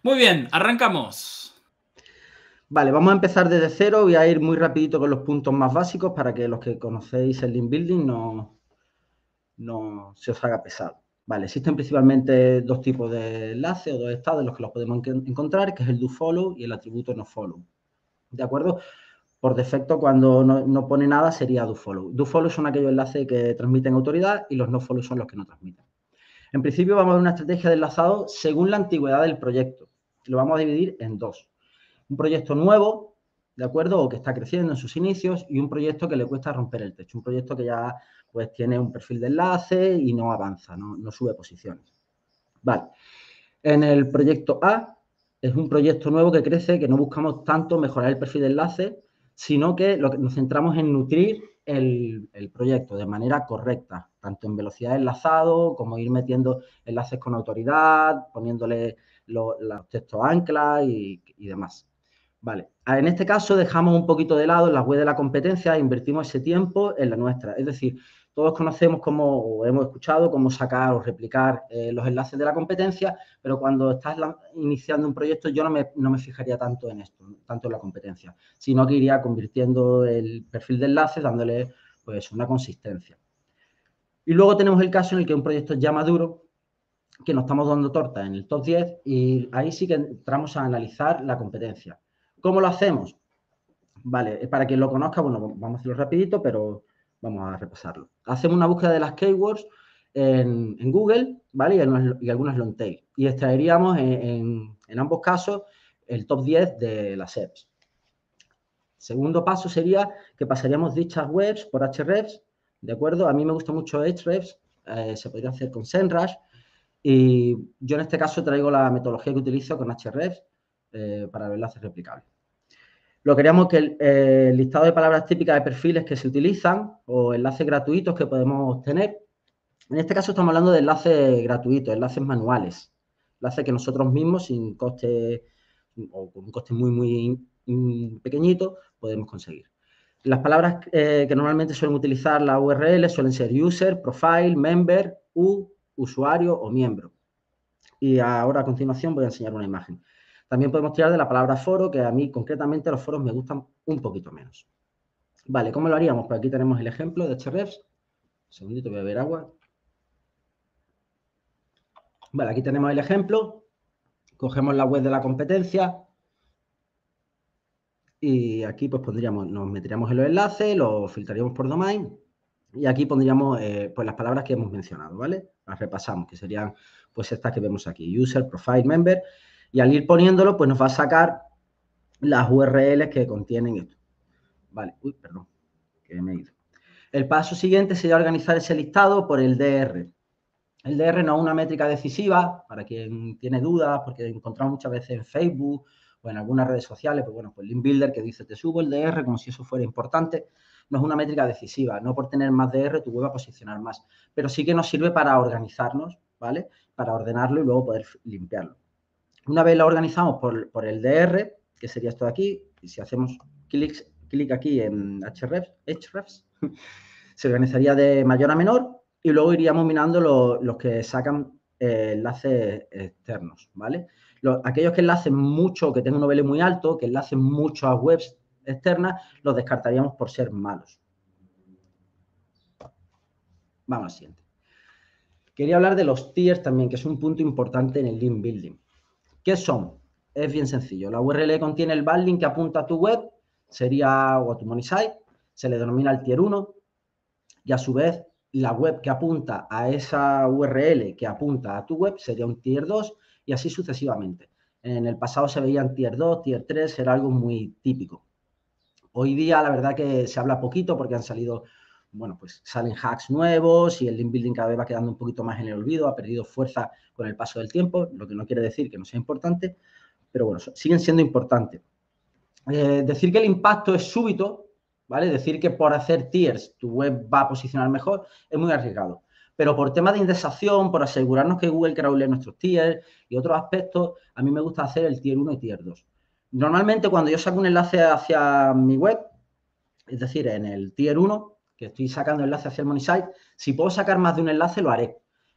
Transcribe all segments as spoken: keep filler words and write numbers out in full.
Muy bien, arrancamos. Vale, vamos a empezar desde cero. Voy a ir muy rapidito con los puntos más básicos para que los que conocéis el link building no, no se os haga pesado. Vale, existen principalmente dos tipos de enlaces o dos estados en los que los podemos encontrar, que es el doFollow y el atributo nofollow. ¿De acuerdo? Por defecto, cuando no, no pone nada, sería doFollow. doFollow son aquellos enlaces que transmiten autoridad y los nofollow son los que no transmiten. En principio, vamos a ver una estrategia de enlazado según la antigüedad del proyecto. Lo vamos a dividir en dos. Un proyecto nuevo, ¿de acuerdo? O que está creciendo en sus inicios, y un proyecto que le cuesta romper el techo. Un proyecto que ya pues tiene un perfil de enlace y no avanza, no, no sube posiciones. Vale. En el proyecto A es un proyecto nuevo que crece, que no buscamos tanto mejorar el perfil de enlace, sino que, lo que nos centramos en nutrir el, el proyecto de manera correcta, tanto en velocidad de enlazado como ir metiendo enlaces con autoridad, poniéndole lo, los textos ancla y, y demás. Vale, en este caso dejamos un poquito de lado la web de la competencia e invertimos ese tiempo en la nuestra. Es decir, todos conocemos cómo, o hemos escuchado cómo sacar o replicar eh, los enlaces de la competencia, pero cuando estás la, iniciando un proyecto yo no me, no me fijaría tanto en esto, tanto en la competencia, sino que iría convirtiendo el perfil de enlaces, dándole pues una consistencia. Y luego tenemos el caso en el que un proyecto ya maduro, que nos estamos dando torta en el top diez, y ahí sí que entramos a analizar la competencia. ¿Cómo lo hacemos? Vale, para quien lo conozca, bueno, vamos a hacerlo rapidito, pero vamos a repasarlo. Hacemos una búsqueda de las keywords en, en Google, ¿vale? Y, algunas, y algunas long tail. Y extraeríamos en, en, en ambos casos el top diez de las S E Ps. Segundo paso sería que pasaríamos dichas webs por Ahrefs, ¿de acuerdo? A mí me gusta mucho Ahrefs, eh, se podría hacer con SEMrush, y yo en este caso traigo la metodología que utilizo con Ahrefs eh, para los enlaces replicables. Lo que haríamos que el, eh, el listado de palabras típicas de perfiles que se utilizan o enlaces gratuitos que podemos obtener. En este caso estamos hablando de enlaces gratuitos, enlaces manuales, enlaces que nosotros mismos sin coste o con un coste muy, muy mm, pequeñito podemos conseguir. Las palabras eh, que normalmente suelen utilizar la U R L suelen ser user, profile, member, u, usuario o miembro. Y ahora a continuación voy a enseñar una imagen. También podemos tirar de la palabra foro, que a mí concretamente los foros me gustan un poquito menos. Vale, ¿cómo lo haríamos? Pues aquí tenemos el ejemplo de Ahrefs. Un segundito, voy a beber agua. Vale, aquí tenemos el ejemplo. Cogemos la web de la competencia y aquí pues pondríamos, nos meteríamos en los enlaces, los filtraríamos por domain y aquí pondríamos eh, pues las palabras que hemos mencionado, ¿vale? Las repasamos, que serían pues estas que vemos aquí, user, profile, member, y al ir poniéndolo pues nos va a sacar las U R Ls que contienen esto. Vale, uy, perdón, que me he ido. El paso siguiente sería organizar ese listado por el D R. El D R no es una métrica decisiva, para quien tiene dudas, porque encontramos muchas veces en Facebook o en algunas redes sociales, pues bueno, pues Link Builder que dice, te subo el D R como si eso fuera importante, no es una métrica decisiva, no por tener más D R tu web va a posicionar más, pero sí que nos sirve para organizarnos, ¿vale? Para ordenarlo y luego poder limpiarlo. Una vez lo organizamos por, por el D R, que sería esto de aquí, y si hacemos clic, clic aquí en Ahrefs, Ahrefs se organizaría de mayor a menor y luego iríamos mirando los, los que sacan eh, enlaces externos, ¿vale? Los, aquellos que enlacen mucho, que tengan un nivel muy alto, que enlacen mucho a webs externas, los descartaríamos por ser malos. Vamos al siguiente. Quería hablar de los tiers también, que es un punto importante en el link building. ¿Qué son? Es bien sencillo. La U R L contiene el backlink que apunta a tu web, sería o a tu money site, se le denomina el tier uno, y a su vez la web que apunta a esa U R L que apunta a tu web sería un tier dos y así sucesivamente. En el pasado se veían tier dos, tier tres, era algo muy típico. Hoy día la verdad que se habla poquito porque han salido, bueno, pues salen hacks nuevos y el link building cada vez va quedando un poquito más en el olvido, ha perdido fuerza con el paso del tiempo, lo que no quiere decir que no sea importante, pero bueno, siguen siendo importantes. Eh, decir que el impacto es súbito, ¿vale? Decir que por hacer tiers tu web va a posicionar mejor es muy arriesgado. Pero por temas de indexación, por asegurarnos que Google crawle nuestros tiers y otros aspectos, a mí me gusta hacer el tier uno y tier dos. Normalmente cuando yo saco un enlace hacia mi web, es decir, en el tier uno, que estoy sacando enlace hacia el money site, si puedo sacar más de un enlace, lo haré.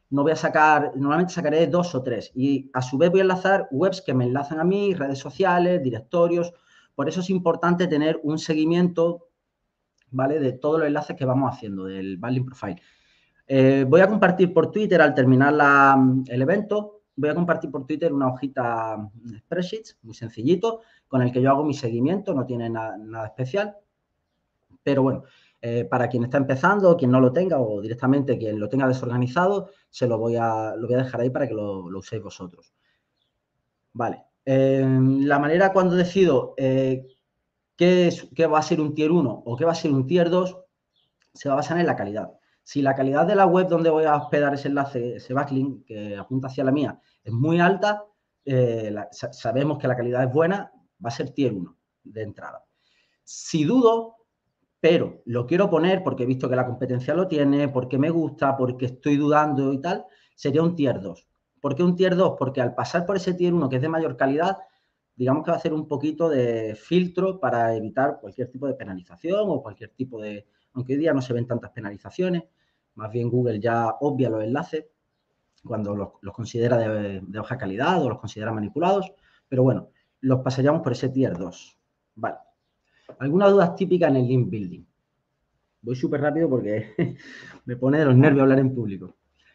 no voy a sacar, normalmente sacaré dos o tres. Y a su vez voy a enlazar webs que me enlazan a mí, redes sociales, directorios. Por eso es importante tener un seguimiento, ¿vale? De todos los enlaces que vamos haciendo, del Backlink Profile. Eh, voy a compartir por Twitter, al terminar la, el evento, voy a compartir por Twitter una hojita spreadsheets, muy sencillito, con el que yo hago mi seguimiento, no tiene na, nada especial. Pero bueno, eh, para quien está empezando, quien no lo tenga o directamente quien lo tenga desorganizado, se lo voy a, lo voy a dejar ahí para que lo, lo uséis vosotros. Vale. Eh, la manera cuando decido eh, qué, es, qué va a ser un tier uno o qué va a ser un tier dos se va a basar en la calidad. Si la calidad de la web donde voy a hospedar ese enlace, ese backlink que apunta hacia la mía, es muy alta, eh, la, sabemos que la calidad es buena, va a ser tier uno de entrada. Si dudo, pero lo quiero poner porque he visto que la competencia lo tiene, porque me gusta, porque estoy dudando y tal, sería un tier dos. ¿Por qué un tier dos? Porque al pasar por ese tier uno que es de mayor calidad, digamos que va a hacer un poquito de filtro para evitar cualquier tipo de penalización o cualquier tipo de... Aunque hoy día no se ven tantas penalizaciones, más bien Google ya obvia los enlaces cuando los, los considera de, de baja calidad o los considera manipulados, pero bueno, los pasaríamos por ese tier dos. Vale. ¿Alguna duda típica en el link building? Voy súper rápido porque me pone de los nervios hablar en público.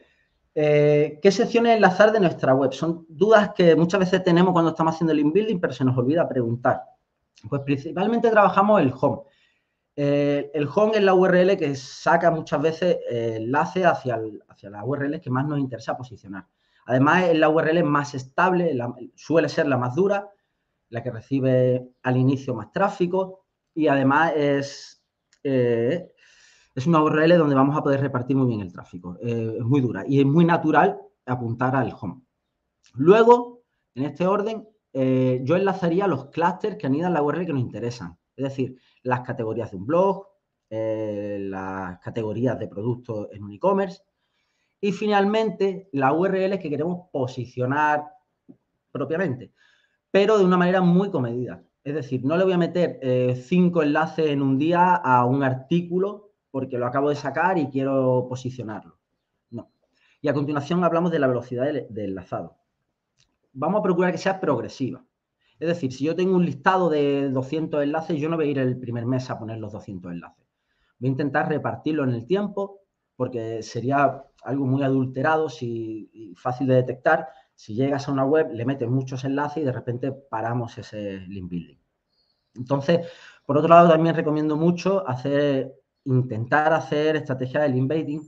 Eh, ¿Qué secciones enlazar de nuestra web? Son dudas que muchas veces tenemos cuando estamos haciendo el link building, pero se nos olvida preguntar. Pues principalmente trabajamos el home. Eh, el home es la U R L que saca muchas veces eh, enlace hacia, el, hacia la U R L que más nos interesa posicionar. Además, es la U R L más estable, la, suele ser la más dura, la que recibe al inicio más tráfico y además es, eh, es una U R L donde vamos a poder repartir muy bien el tráfico. Eh, es muy dura y es muy natural apuntar al home. Luego, en este orden, eh, yo enlazaría los clústeres que anidan la U R L que nos interesan. Es decir, las categorías de un blog, eh, las categorías de productos en un e-commerce y finalmente la U R L que queremos posicionar propiamente, pero de una manera muy comedida. Es decir, no le voy a meter eh, cinco enlaces en un día a un artículo porque lo acabo de sacar y quiero posicionarlo. No. Y a continuación hablamos de la velocidad de, de enlazado. Vamos a procurar que sea progresiva. Es decir, si yo tengo un listado de doscientos enlaces, yo no voy a ir el primer mes a poner los doscientos enlaces. Voy a intentar repartirlo en el tiempo porque sería algo muy adulterado si, y fácil de detectar. Si llegas a una web, le metes muchos enlaces y de repente paramos ese link building. Entonces, por otro lado, también recomiendo mucho hacer, intentar hacer estrategias de link baiting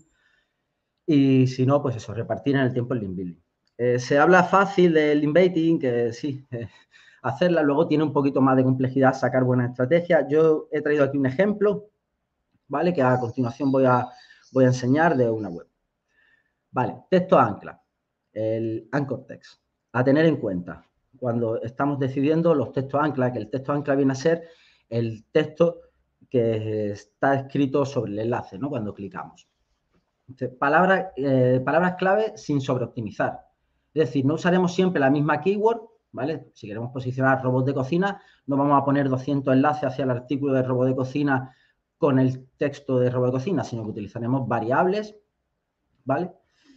y si no, pues eso, repartir en el tiempo el link building. Eh, se habla fácil del link baiting, que sí, eh, hacerla, luego tiene un poquito más de complejidad sacar buenas estrategias. Yo he traído aquí un ejemplo, ¿vale? Que a continuación voy a, voy a enseñar de una web. Vale, texto ancla, el anchor text. A tener en cuenta cuando estamos decidiendo los textos ancla, que el texto ancla viene a ser el texto que está escrito sobre el enlace, ¿no? Cuando clicamos. Entonces, palabras, eh, palabras clave sin sobreoptimizar. Es decir, no usaremos siempre la misma keyword, ¿vale? Si queremos posicionar robot de cocina, no vamos a poner doscientos enlaces hacia el artículo de robot de cocina con el texto de robot de cocina, sino que utilizaremos variables, ¿vale?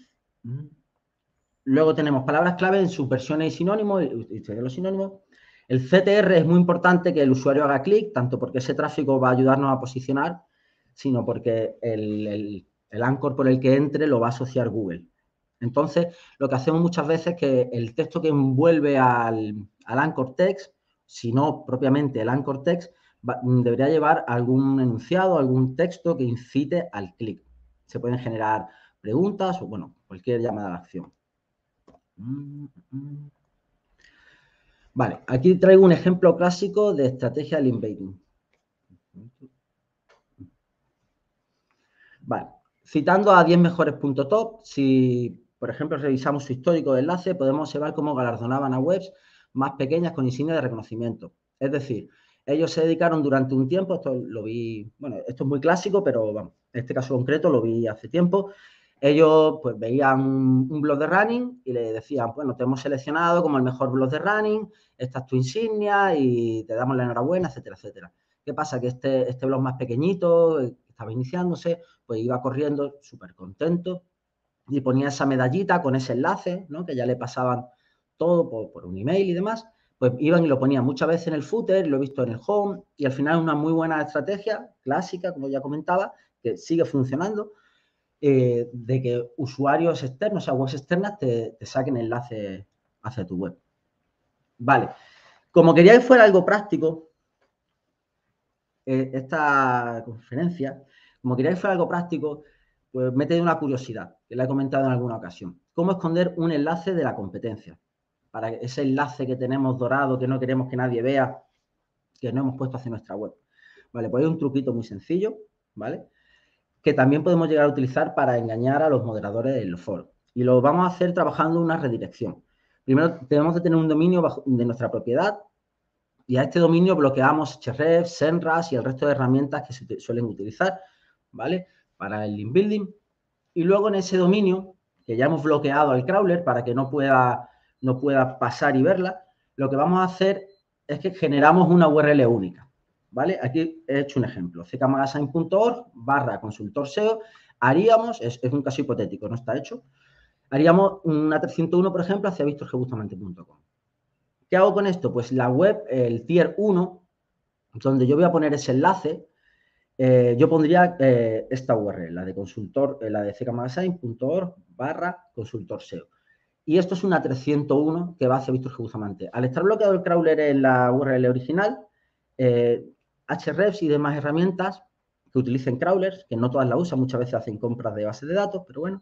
Luego tenemos palabras clave en sus versiones y sinónimos, utilizaré los sinónimos. El C T R es muy importante que el usuario haga clic, tanto porque ese tráfico va a ayudarnos a posicionar, sino porque el, el, el anchor por el que entre lo va a asociar Google. Entonces, lo que hacemos muchas veces es que el texto que envuelve al, al anchor text, si no propiamente el anchor text, va, debería llevar algún enunciado, algún texto que incite al clic. Se pueden generar preguntas o, bueno, cualquier llamada a la acción. Vale, aquí traigo un ejemplo clásico de estrategia de link baiting. Vale, citando a diez mejores puntos top, si, por ejemplo, revisamos su histórico de enlace, podemos observar cómo galardonaban a webs más pequeñas con insignia de reconocimiento. Es decir, ellos se dedicaron durante un tiempo, esto lo vi, bueno, esto es muy clásico, pero vamos, en este caso concreto lo vi hace tiempo. Ellos pues veían un, un blog de running y le decían, bueno, te hemos seleccionado como el mejor blog de running, esta es tu insignia y te damos la enhorabuena, etcétera, etcétera. ¿Qué pasa? Que este, este blog más pequeñito, que estaba iniciándose, pues iba corriendo súper contento y ponía esa medallita con ese enlace, ¿no? Que ya le pasaban todo por, por un email y demás, pues iban y lo ponían muchas veces en el footer, lo he visto en el home, y al final una muy buena estrategia clásica, como ya comentaba, que sigue funcionando, eh, de que usuarios externos, o sea, webs externas, te, te saquen enlaces hacia tu web. Vale, como quería que fuera algo práctico, eh, esta conferencia, como quería que fuera algo práctico, pues me he tenido una curiosidad, que la he comentado en alguna ocasión. ¿Cómo esconder un enlace de la competencia? Para ese enlace que tenemos dorado, que no queremos que nadie vea, que no hemos puesto hacia nuestra web. Vale, pues hay un truquito muy sencillo, ¿vale? Que también podemos llegar a utilizar para engañar a los moderadores en los foros. Y lo vamos a hacer trabajando una redirección. Primero tenemos que tener un dominio bajo, de nuestra propiedad, y a este dominio bloqueamos Hrefs, Senras y el resto de herramientas que se suelen utilizar, ¿vale? Para el link building. Y luego en ese dominio, que ya hemos bloqueado al crawler para que no pueda, no pueda pasar y verla, lo que vamos a hacer es que generamos una U R L única, ¿vale? Aquí he hecho un ejemplo, ckmagazine punto org barra consultor S E O, haríamos, es, es un caso hipotético, no está hecho, haríamos una trescientos uno, por ejemplo, hacia victor g bustamante punto com. ¿Qué hago con esto? Pues la web, el tier uno, donde yo voy a poner ese enlace, eh, yo pondría eh, esta U R L, la de consultor, eh, la de ckmagazine punto org barra consultor S E O. Y esto es una trescientos uno que va hacia victor g bustamante. Al estar bloqueado el crawler en la U R L original, eh, Hrefs y demás herramientas que utilicen crawlers, que no todas la usan, muchas veces hacen compras de bases de datos, pero bueno,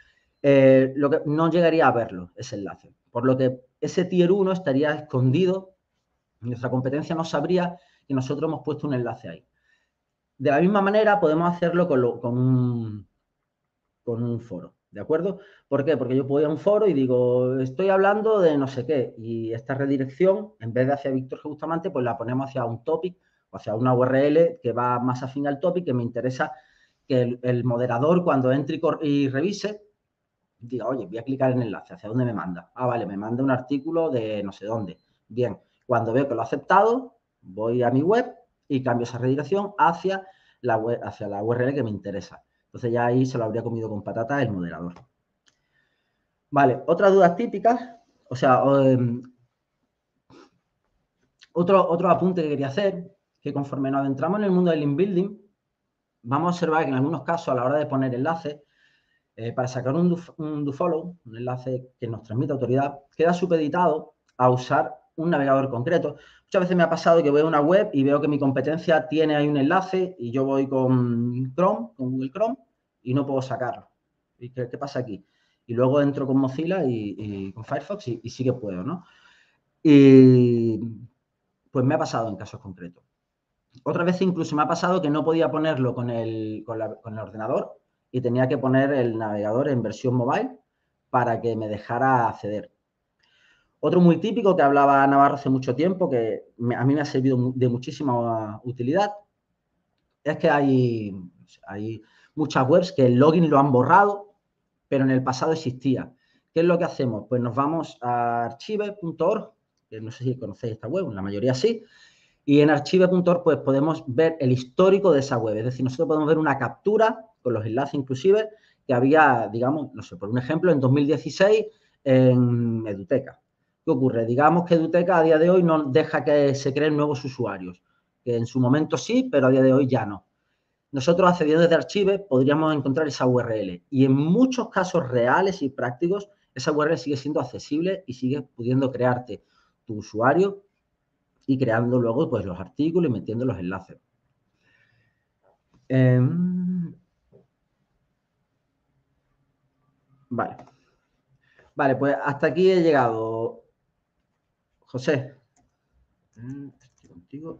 eh, lo que no llegaría a verlo ese enlace. Por lo que ese tier uno estaría escondido, nuestra competencia no sabría que nosotros hemos puesto un enlace ahí. De la misma manera podemos hacerlo con, lo, con, un, con un foro, ¿de acuerdo? ¿Por qué? Porque yo puedo ir a un foro y digo, estoy hablando de no sé qué, y esta redirección, en vez de hacia victor g bustamante, pues la ponemos hacia un topic, o hacia una U R L que va más afín al topic, que me interesa que el, el moderador, cuando entre y, y revise, diga, oye, voy a clicar en el enlace, ¿hacia dónde me manda? Ah, vale, me manda un artículo de no sé dónde. Bien, cuando veo que lo ha aceptado, voy a mi web y cambio esa redirección hacia la, web, hacia la U R L que me interesa. Entonces ya ahí se lo habría comido con patatas el moderador. Vale, otras dudas típicas, o sea, um, otro, otro apunte que quería hacer, que conforme nos adentramos en el mundo del link building, vamos a observar que en algunos casos a la hora de poner enlaces, Eh, para sacar un, do, un dofollow, un enlace que nos transmite autoridad, queda supeditado a usar un navegador concreto. Muchas veces me ha pasado que voy a una web y veo que mi competencia tiene ahí un enlace y yo voy con Chrome, con Google Chrome, y no puedo sacarlo. ¿Y qué, qué pasa aquí? Y luego entro con Mozilla y, y con Firefox y, y sí que puedo, ¿no? Y pues me ha pasado en casos concretos. Otra vez incluso me ha pasado que no podía ponerlo con el, con, la, con el ordenador y tenía que poner el navegador en versión mobile para que me dejara acceder. Otro muy típico que hablaba Navarro hace mucho tiempo, que me, a mí me ha servido de muchísima utilidad, es que hay, hay muchas webs que el login lo han borrado, pero en el pasado existía. ¿Qué es lo que hacemos? Pues nos vamos a archive punto org, que no sé si conocéis esta web, la mayoría sí, y en archive punto org pues podemos ver el histórico de esa web. Es decir, nosotros podemos ver una captura con los enlaces inclusive que había, digamos, no sé, por un ejemplo, en dos mil dieciséis en Eduteca. ¿Qué ocurre? Digamos que Eduteca a día de hoy no deja que se creen nuevos usuarios, que en su momento sí, pero a día de hoy ya no. Nosotros accediendo desde Archive podríamos encontrar esa U R L y en muchos casos reales y prácticos esa U R L sigue siendo accesible y sigue pudiendo crearte tu usuario y creando luego pues los artículos y metiendo los enlaces. Eh, vale. Vale, pues hasta aquí he llegado. José. Estoy contigo.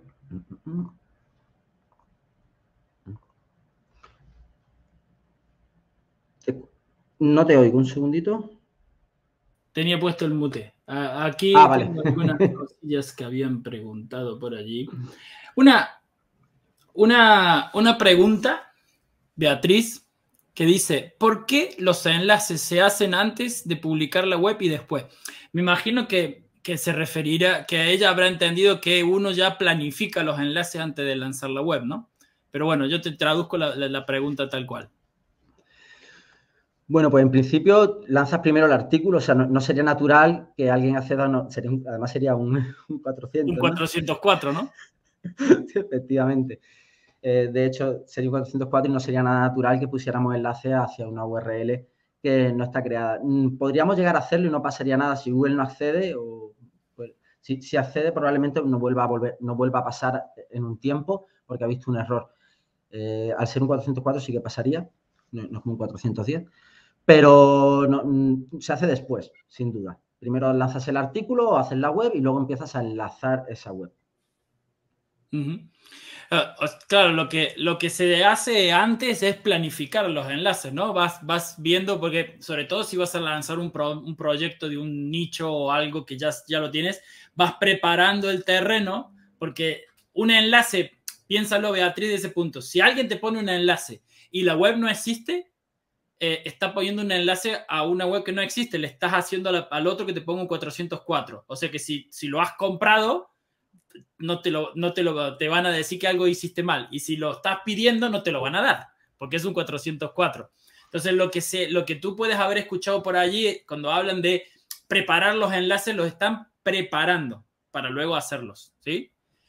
No te oigo, un segundito. Tenía puesto el mute. Aquí ah, vale. tengo algunas cosillas que habían preguntado por allí. Una, una, una pregunta, Beatriz, que dice, ¿por qué los enlaces se hacen antes de publicar la web y después? Me imagino que, que se referirá, que ella habrá entendido que uno ya planifica los enlaces antes de lanzar la web, ¿no? Pero bueno, yo te traduzco la, la, la pregunta tal cual. Bueno, pues en principio lanzas primero el artículo, o sea, no, no sería natural que alguien acceda, no, sería un, además sería un, un cuatrocientos, Un ¿no? cuatrocientos cuatro, ¿no? Efectivamente. Eh, de hecho, sería un cuatrocientos cuatro y no sería nada natural que pusiéramos enlace hacia una U R L que no está creada. Podríamos llegar a hacerlo y no pasaría nada si Google no accede o pues, si, si accede probablemente no vuelva a volver, no vuelva a pasar en un tiempo porque ha visto un error. Eh, al ser un cuatrocientos cuatro sí que pasaría, no, no es como un cuatrocientos diez, pero no, se hace después, sin duda. Primero lanzas el artículo o haces la web y luego empiezas a enlazar esa web. Uh-huh. Uh, claro, lo que, lo que se hace antes es planificar los enlaces, ¿no? Vas, vas viendo, porque sobre todo si vas a lanzar un, pro, un proyecto de un nicho o algo que ya, ya lo tienes, vas preparando el terreno, porque un enlace, piénsalo, Beatriz, de ese punto. Si alguien te pone un enlace y la web no existe, eh, está poniendo un enlace a una web que no existe, le estás haciendo al, al otro que te ponga un cuatrocientos cuatro. O sea que si, si lo has comprado, no te lo, no te lo te van a decir que algo hiciste mal. Y si lo estás pidiendo, no te lo van a dar, porque es un cuatrocientos cuatro. Entonces, lo que, se, lo que tú puedes haber escuchado por allí, cuando hablan de preparar los enlaces, los están preparando para luego hacerlos, ¿sí?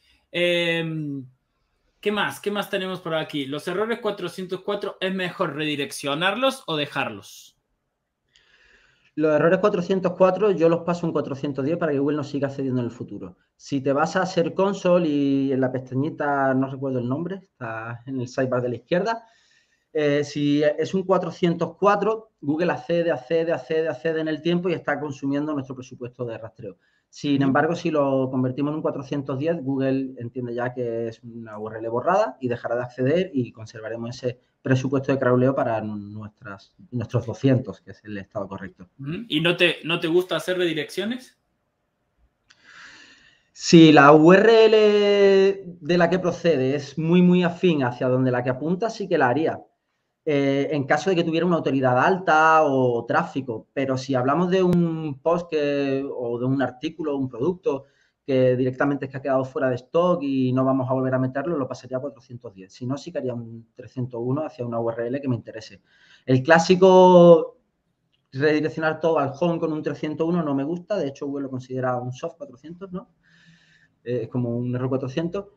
Eh, ¿Qué más? ¿Qué más tenemos por aquí? Los errores cuatrocientos cuatro, ¿es mejor redireccionarlos o dejarlos? Los errores cuatrocientos cuatro yo los paso en cuatrocientos diez para que Google no siga accediendo en el futuro. Si te vas a Search Console y en la pestañita, no recuerdo el nombre, está en el sidebar de la izquierda, eh, si es un cuatrocientos cuatro, Google accede, accede, accede, accede en el tiempo y está consumiendo nuestro presupuesto de rastreo. Sin uh-huh. embargo, si lo convertimos en un cuatrocientos diez, Google entiende ya que es una U R L borrada y dejará de acceder y conservaremos ese presupuesto de crawleo para nuestras, nuestros doscientos, que es el estado correcto. Uh-huh. ¿Y no te, no te gusta hacer redirecciones? Si la U R L de la que procede es muy, muy afín hacia donde la que apunta, sí que la haría. Eh, en caso de que tuviera una autoridad alta o tráfico, pero si hablamos de un post que, o de un artículo o un producto que directamente es que ha quedado fuera de stock y no vamos a volver a meterlo, lo pasaría a cuatrocientos diez. Si no, sí que haría un trescientos uno hacia una U R L que me interese. El clásico redireccionar todo al home con un trescientos uno no me gusta, de hecho Google lo considera un soft cuatrocientos, ¿no? Eh, es como un error cuatrocientos,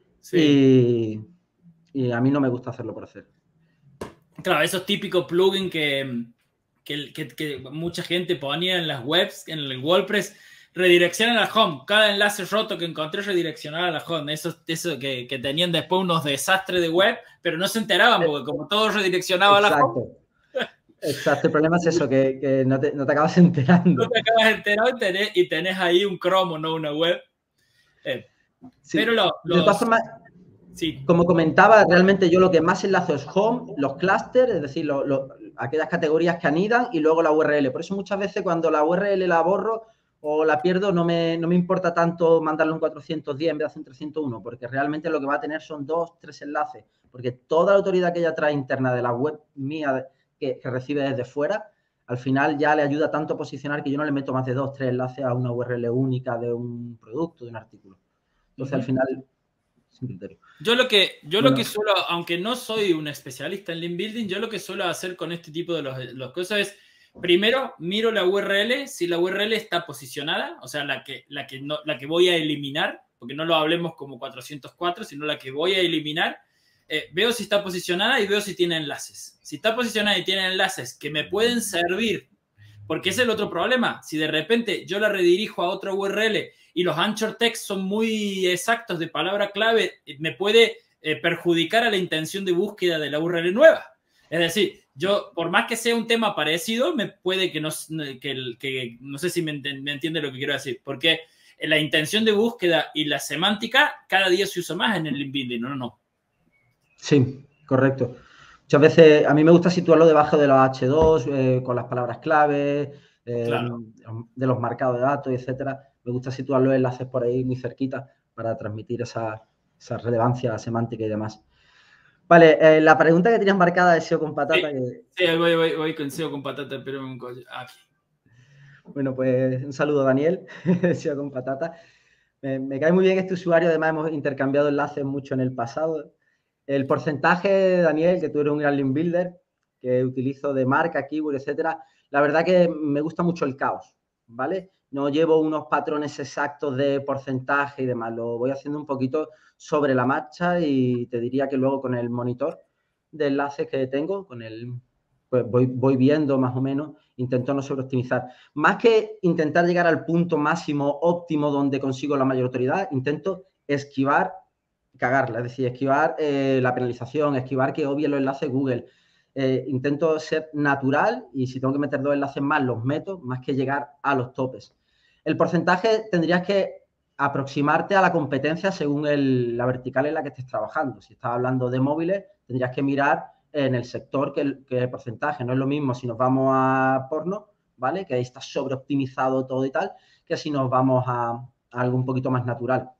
sí. y, y a mí no me gusta hacerlo por hacer. Claro, esos típicos plugins que, que, que, que mucha gente ponía en las webs, en el WordPress, redireccionan a la home. Cada enlace roto que encontré redireccionaba a la home. Eso, eso que, que tenían después unos desastres de web, pero no se enteraban porque como todo redireccionaba a la home. Exacto, el problema es eso, que, que no, te, no te acabas enterando. No te acabas enterando y tenés, y tenés ahí un cromo, no una web. Eh, sí. Pero lo, los... De todas formas, sí. Como comentaba, realmente yo lo que más enlazo es home, los clusters, es decir, lo, lo, aquellas categorías que anidan y luego la U R L. Por eso muchas veces cuando la U R L la borro o la pierdo, no me, no me importa tanto mandarle un cuatrocientos diez en vez de hacer un trescientos uno, porque realmente lo que va a tener son dos, tres enlaces, porque toda la autoridad que ella trae interna de la web mía que, que recibe desde fuera, al final ya le ayuda tanto a posicionar que yo no le meto más de dos, tres enlaces a una U R L única de un producto, de un artículo. Entonces, uh-huh. al final, sin criterio. Yo lo que, yo bueno. lo que suelo, aunque no soy un especialista en link building, yo lo que suelo hacer con este tipo de los, los cosas es, primero, miro la U R L, si la U R L está posicionada, o sea, la que, la que, no, la que voy a eliminar, porque no lo hablemos como cuatrocientos cuatro, sino la que voy a eliminar, eh, veo si está posicionada y veo si tiene enlaces. Si está posicionada y tiene enlaces que me pueden servir, porque ese es el otro problema, si de repente yo la redirijo a otra U R L y los anchor text son muy exactos de palabra clave, me puede eh, perjudicar a la intención de búsqueda de la U R L nueva. Es decir, yo, por más que sea un tema parecido, me puede que no, que, que, no sé si me, ent me entiende lo que quiero decir, porque la intención de búsqueda y la semántica cada día se usa más en el link building, ¿no? no. Sí, correcto. Muchas veces a mí me gusta situarlo debajo de los hache dos, eh, con las palabras clave, eh, claro. de los marcados de datos, etcétera. Me gusta situar los enlaces por ahí muy cerquita para transmitir esa, esa relevancia semántica y demás. Vale, eh, la pregunta que tenías marcada de S E O con patata. Sí, que... sí voy, voy, voy con S E O con patata, pero un aquí. Bueno, pues un saludo, Daniel, S E O con patata. Me, me cae muy bien este usuario, además hemos intercambiado enlaces mucho en el pasado. El porcentaje, Daniel, que tú eres un gran link builder, que utilizo de marca, keyword, etcétera, la verdad que me gusta mucho el caos, ¿vale? No llevo unos patrones exactos de porcentaje y demás, lo voy haciendo un poquito sobre la marcha y te diría que luego con el monitor de enlaces que tengo, con el, pues voy, voy viendo más o menos, intento no sobreoptimizar. Más que intentar llegar al punto máximo óptimo donde consigo la mayor autoridad, intento esquivar, cagarla, es decir, esquivar eh, la penalización, esquivar que obvien los enlaces Google. Eh, intento ser natural y si tengo que meter dos enlaces más, los meto, más que llegar a los topes. El porcentaje tendrías que aproximarte a la competencia según el, la vertical en la que estés trabajando. Si estás hablando de móviles, tendrías que mirar en el sector que el, que el porcentaje. No es lo mismo si nos vamos a porno, ¿vale? Que ahí está sobreoptimizado todo y tal, que si nos vamos a, a algo un poquito más natural.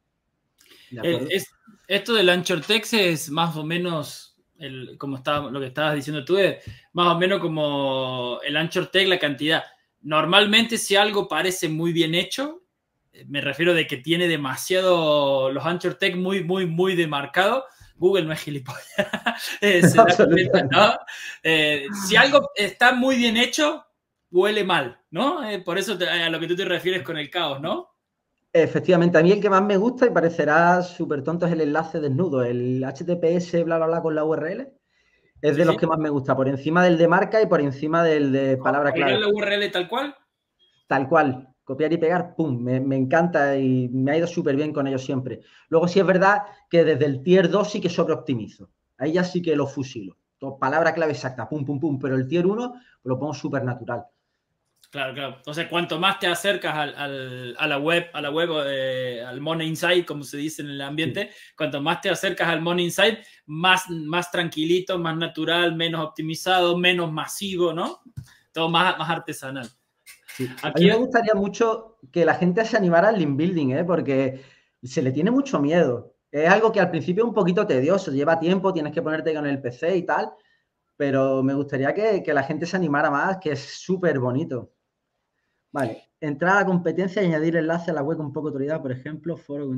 ¿De acuerdo? Es, esto del Anchor Text es más o menos, el, como estaba, lo que estabas diciendo tú, es más o menos como el Anchor Text, la cantidad. Normalmente si algo parece muy bien hecho, me refiero de que tiene demasiado los Anchor Text muy, muy, muy demarcado, Google no es gilipollas. eh, se da cuenta, ¿no? Eh, si algo está muy bien hecho, huele mal, ¿no? Eh, por eso te, a lo que tú te refieres con el caos, ¿no? Efectivamente, a mí el que más me gusta y parecerá súper tonto es el enlace desnudo, el H T T P S bla, bla, bla con la U R L. Es sí, de los sí. que más me gusta, por encima del de marca y por encima del de palabra clave. ¿Colgar la U R L tal cual? Tal cual, copiar y pegar, pum, me, me encanta y me ha ido súper bien con ellos siempre. Luego sí es verdad que desde el tier dos sí que sobreoptimizo. Ahí ya sí que lo fusilo. Todo, palabra clave exacta, pum, pum, pum, pero el tier uno lo pongo súper natural. Claro, claro. Entonces, cuanto más te acercas al, al, a la web, a la web eh, al Money Insight, como se dice en el ambiente, sí. Cuanto más te acercas al Money Insight, más, más tranquilito, más natural, menos optimizado, menos masivo, ¿no? Todo más, más artesanal. Sí. Aquí... A mí me gustaría mucho que la gente se animara al link building, ¿eh? Porque se le tiene mucho miedo. Es algo que al principio es un poquito tedioso, lleva tiempo, tienes que ponerte con el P C y tal, pero me gustaría que, que la gente se animara más, que es súper bonito. Vale, entrar a la competencia y añadir enlace a la web con poca autoridad, por ejemplo, foro.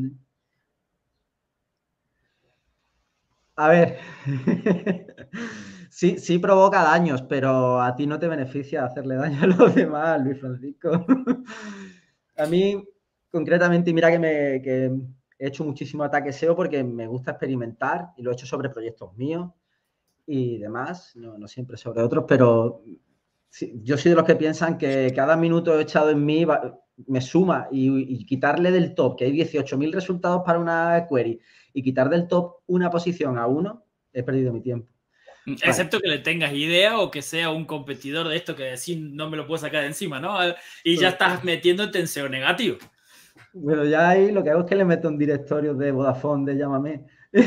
A ver, sí, sí provoca daños, pero a ti no te beneficia hacerle daño a los demás, Luis Francisco. A mí, concretamente, mira que, me, que he hecho muchísimo ataque S E O porque me gusta experimentar y lo he hecho sobre proyectos míos y demás, no, no siempre sobre otros, pero sí, yo soy de los que piensan que cada minuto echado en mí va, me suma y, y quitarle del top, que hay dieciocho mil resultados para una query, y quitar del top una posición a uno, he perdido mi tiempo. Excepto vale. Que le tengas idea o que sea un competidor de esto que decir no me lo puedo sacar de encima, ¿no? Y ya estás metiéndote en S E O negativo. Bueno, ya ahí lo que hago es que le meto un directorio de Vodafone, de Llámame.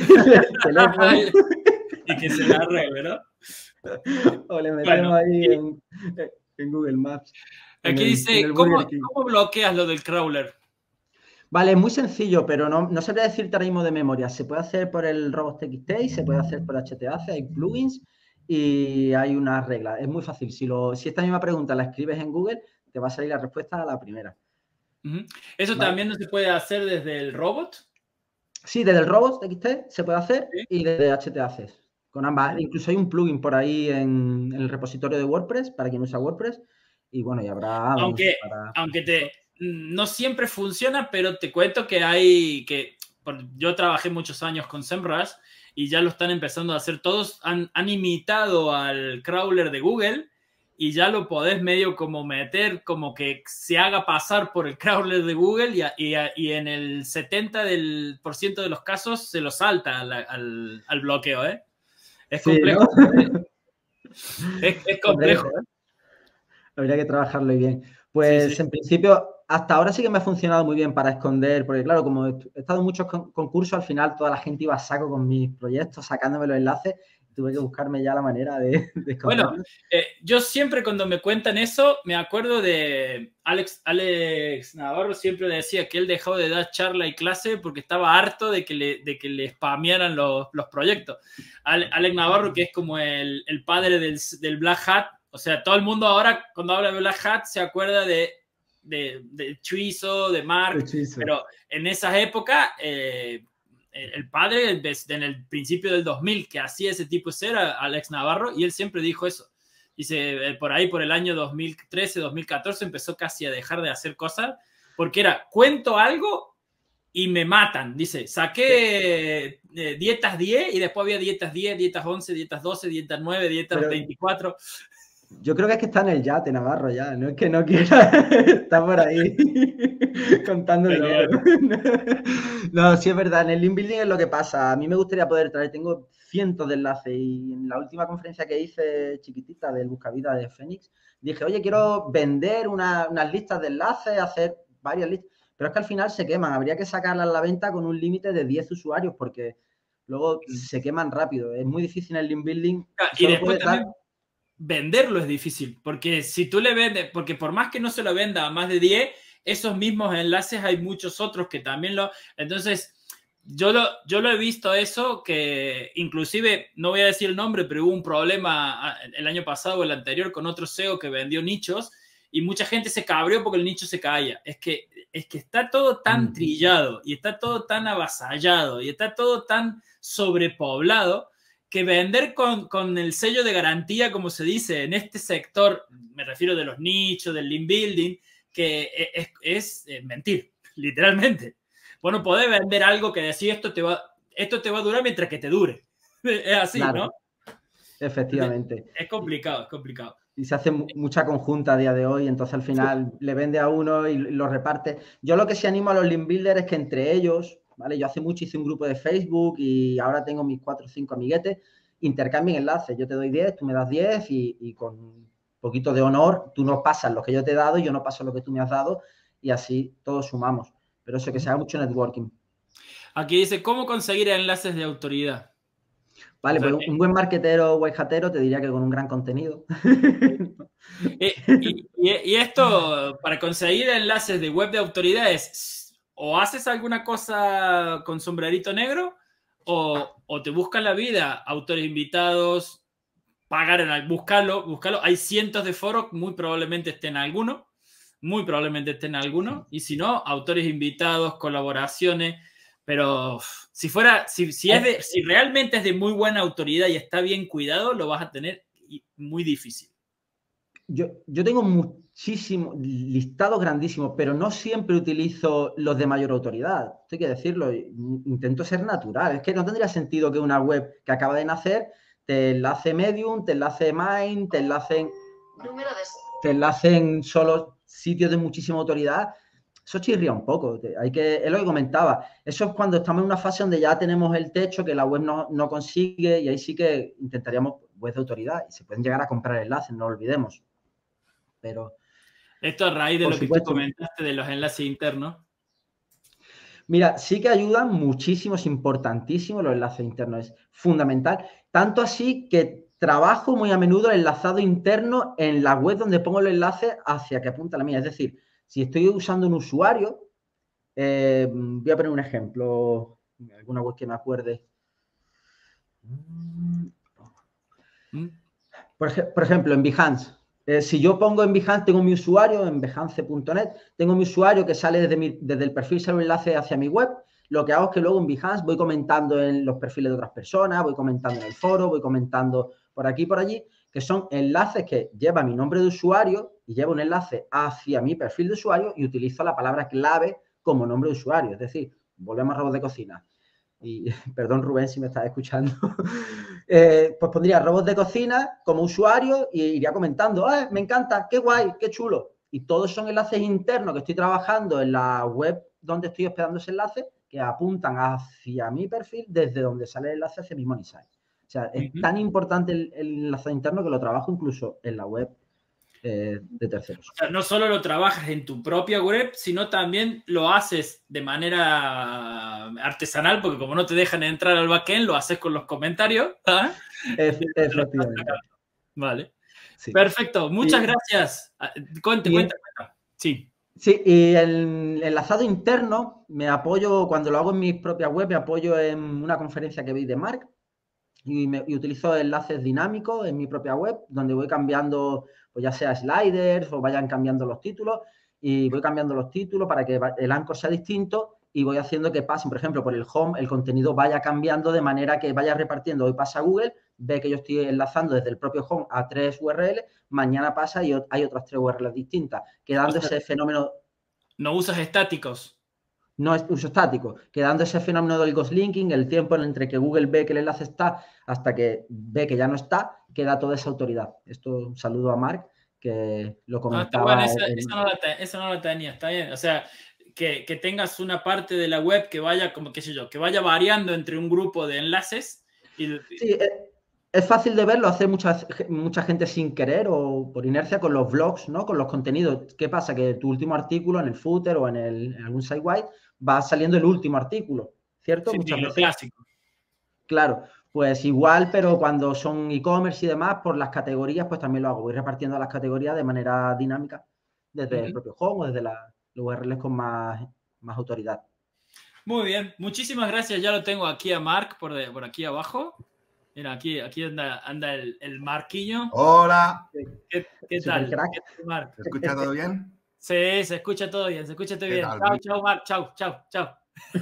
Y que se le arregle, ¿no? O le metemos bueno, ahí en, en Google Maps. Aquí el, dice, ¿cómo, ¿cómo bloqueas lo del crawler? Vale, es muy sencillo, pero no, no sabría decirte ahora mismo de memoria. Se puede hacer por el robots.txt y se puede hacer por H T A C, hay plugins y hay unas reglas. Es muy fácil. Si, lo, si esta misma pregunta la escribes en Google, te va a salir la respuesta a la primera. Uh-huh. ¿Eso ¿Vale? También no se puede hacer desde el robot? Sí, desde el robots.txt se puede hacer ¿Sí? Y desde H T A C. Con ambas. Incluso hay un plugin por ahí en, en el repositorio de WordPress, para quien usa WordPress. Y bueno, y habrá... Aunque, para... aunque te... no siempre funciona, pero te cuento que hay que yo trabajé muchos años con SEMrush y ya lo están empezando a hacer todos, han, han imitado al crawler de Google y ya lo podés medio como meter, como que se haga pasar por el crawler de Google y, y, y en el setenta por ciento de los casos se lo salta al, al, al bloqueo, ¿eh? Es sí, complejo. ¿no? es, es complejo, ¿eh? Habría que trabajarlo bien. Pues sí, sí. En principio, hasta ahora sí que me ha funcionado muy bien para esconder, porque claro, como he estado en muchos concursos, al final toda la gente iba a saco con mis proyectos, sacándome los enlaces, tuve que buscarme ya la manera de, de esconderlos. Bueno, eh, yo siempre cuando me cuentan eso, me acuerdo de Alex, Alex Navarro, siempre decía que él dejó de dar charla y clase porque estaba harto de que le, de que le spamearan los, los proyectos. Ale, Alex Navarro, que es como el, el padre del, del Black Hat, o sea, todo el mundo ahora, cuando habla de Black Hat, se acuerda de, de, de Chuizo, de Mark, pero en esas épocas, eh, el padre desde en el principio del dos mil que hacía ese tipo de ser, Alex Navarro, y él siempre dijo eso. Dice, por ahí por el año dos mil trece, dos mil catorce empezó casi a dejar de hacer cosas porque era, cuento algo y me matan. Dice, saqué eh, dietas diez y después había dietas diez, dietas once, dietas doce, dietas nueve, dietas Pero... veinticuatro. Yo creo que es que está en el yate, Navarro, ya. No es que no quiera. Está por ahí contando dinero. Bueno. No, sí es verdad. En el link building es lo que pasa. A mí me gustaría poder traer. Tengo cientos de enlaces y en la última conferencia que hice chiquitita del Buscavida de Fénix, dije, oye, quiero vender una, unas listas de enlaces, hacer varias listas. Pero es que al final se queman. Habría que sacarlas a la venta con un límite de diez usuarios porque luego se queman rápido. Es muy difícil en el link building. Y después también... dar... venderlo es difícil, porque si tú le vendes, porque por más que no se lo venda a más de diez, esos mismos enlaces hay muchos otros que también lo... Entonces, yo lo, yo lo he visto eso, que inclusive, no voy a decir el nombre, pero hubo un problema el año pasado o el anterior con otro S E O que vendió nichos y mucha gente se cabreó porque el nicho se caía. Es que, es que está todo tan trillado y está todo tan avasallado y está todo tan sobrepoblado que vender con, con el sello de garantía, como se dice, en este sector, me refiero de los nichos, del link building, que es, es, es mentir, literalmente. Bueno, podés vender algo que decís, esto te va, esto te va a durar mientras que te dure. Es así, claro, ¿no? Efectivamente. Es complicado, es complicado. Y se hace mucha conjunta a día de hoy, entonces al final sí. le vende a uno y lo reparte. Yo lo que sí animo a los link builders es que entre ellos... ¿Vale? Yo hace mucho hice un grupo de Facebook y ahora tengo mis cuatro o cinco amiguetes, intercambien enlaces, yo te doy diez, tú me das diez y, y con un poquito de honor tú nos pasas lo que yo te he dado y yo no paso lo que tú me has dado y así todos sumamos. Pero eso, que se haga mucho networking. Aquí dice, ¿cómo conseguir enlaces de autoridad? Vale, o sea, pues un buen marketero o hatero te diría que con un gran contenido. y, y, y esto, para conseguir enlaces de web de autoridad es... o haces alguna cosa con sombrerito negro o, o te buscan la vida, autores invitados, pagar en buscarlo, buscarlo. Hay cientos de foros, muy probablemente estén alguno, muy probablemente estén alguno, y si no, autores invitados, colaboraciones, pero si fuera, si, si, es de, si realmente es de muy buena autoridad y está bien cuidado, lo vas a tener muy difícil. Yo, yo tengo muchísimos listados grandísimos, pero no siempre utilizo los de mayor autoridad. Esto hay que decirlo, intento ser natural. Es que no tendría sentido que una web que acaba de nacer te enlace Medium, te enlace Mind, te enlacen, te enlacen solo sitios de muchísima autoridad. Eso chirría un poco. Hay que, es lo que comentaba. Eso es cuando estamos en una fase donde ya tenemos el techo que la web no, no consigue y ahí sí que intentaríamos web de autoridad y se pueden llegar a comprar enlaces, no lo olvidemos. Pero, esto a raíz de lo supuesto, que tú comentaste de los enlaces internos. Mira, sí que ayudan muchísimo, es importantísimo los enlaces internos, es fundamental. Tanto así que trabajo muy a menudo el enlazado interno en la web donde pongo los enlaces hacia que apunta la mía. Es decir, si estoy usando un usuario, eh, voy a poner un ejemplo, alguna web que me acuerde. Por, ej por ejemplo, en Behance. Eh, si yo pongo en Behance, tengo mi usuario en behance punto net, tengo mi usuario que sale desde, mi, desde el perfil, sale un enlace hacia mi web. Lo que hago es que luego en Behance voy comentando en los perfiles de otras personas, voy comentando en el foro, voy comentando por aquí y por allí, que son enlaces que lleva mi nombre de usuario y lleva un enlace hacia mi perfil de usuario y utilizo la palabra clave como nombre de usuario. Es decir, volvemos a robots de cocina. Y perdón, Rubén, si me estás escuchando. eh, pues pondría robots de cocina como usuario y iría comentando, ¡eh, me encanta! ¡Qué guay! ¡Qué chulo! Y todos son enlaces internos que estoy trabajando en la web donde estoy hospedando ese enlace que apuntan hacia mi perfil desde donde sale el enlace hacia mi money site. O sea, es uh-huh. tan importante el, el enlace interno que lo trabajo incluso en la web eh, de terceros. O sea, no solo lo trabajas en tu propia web, sino también lo haces de manera artesanal, porque como no te dejan entrar al backend, lo haces con los comentarios. ¿Ah? Efectivamente. Vale. Sí. Perfecto. Muchas y, gracias. Cuente, cuenta, cuenta. Sí. Sí, y el enlazado interno me apoyo, cuando lo hago en mis propias web, me apoyo en una conferencia que vi de Mark y, me, y utilizo enlaces dinámicos en mi propia web, donde voy cambiando, pues ya sea sliders o vayan cambiando los títulos y voy cambiando los títulos para que el anchor sea distinto y voy haciendo que pasen, por ejemplo, por el home, el contenido vaya cambiando de manera que vaya repartiendo. Hoy pasa Google, ve que yo estoy enlazando desde el propio home a tres U R L, mañana pasa y hay otras tres U R Ls distintas, quedando O sea, ese fenómeno. no usas estáticos. No es uso estático, quedando ese fenómeno del ghost linking, el tiempo entre que Google ve que el enlace está hasta que ve que ya no está, queda toda esa autoridad. Esto un saludo a Marc, que lo No, está bueno, comentaba. esa, en... esa, no la te, esa no la tenía, está bien. O sea, que, que tengas una parte de la web que vaya, como qué sé yo, que vaya variando entre un grupo de enlaces. Y... Sí, es, es fácil de verlo, hace mucha, mucha gente sin querer o por inercia con los blogs, ¿no? Con los contenidos. ¿Qué pasa? Que tu último artículo en el footer o en, el, en algún sitewide va saliendo el último artículo, ¿cierto? Sí, Muchas sí, lo veces. clásico. Claro, pues igual, pero cuando son e-commerce y demás, por las categorías, pues también lo hago. Voy repartiendo las categorías de manera dinámica desde Uh-huh. el propio home o desde la, los U R Ls con más, más autoridad. Muy bien, muchísimas gracias. Ya lo tengo aquí a Marc por, de, por aquí abajo. Mira, aquí, aquí anda, anda el, el Marquiño. Hola. ¿Qué, qué tal? ¿Qué tal, Marc? ¿Se escucha todo bien? Sí, se escucha todo bien, se escucha todo bien. Tal? Chao, chao, Marc. Chao, chao, chao.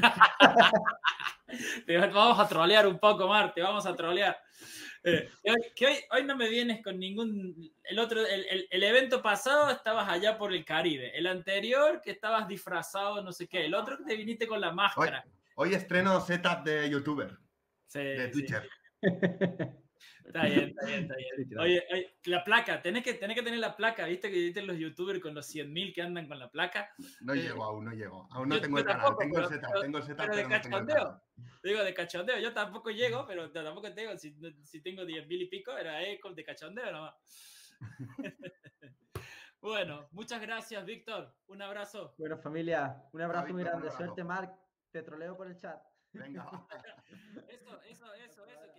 Te vamos a trolear un poco, Marc, te vamos a trolear. Eh, que hoy, hoy no me vienes con ningún... El otro, el, el, el evento pasado estabas allá por el Caribe. El anterior que estabas disfrazado, no sé qué. El otro que te viniste con la máscara. Hoy, hoy estreno setup de youtuber. Sí, de Twitcher. Sí. Está bien, está bien, está bien. Oye, oye, la placa, tenés que, tenés que tener la placa, ¿viste? Que viste los youtubers con los cien mil que andan con la placa. No eh, llego aún, no llego. Aún no yo, tengo, el tampoco, tengo pero, el setup, pero, tengo el setup, pero, pero de no tengo el cachondeo. Digo, de cachondeo. Yo tampoco llego, pero tampoco tengo. Si, si tengo diez mil y pico, era eh, de cachondeo nomás. Bueno, muchas gracias, Víctor. Un abrazo. Bueno, familia, un abrazo ah, muy Víctor, grande. Suerte, Marc. Te troleo por el chat. Venga. Eso, eso, eso, eso.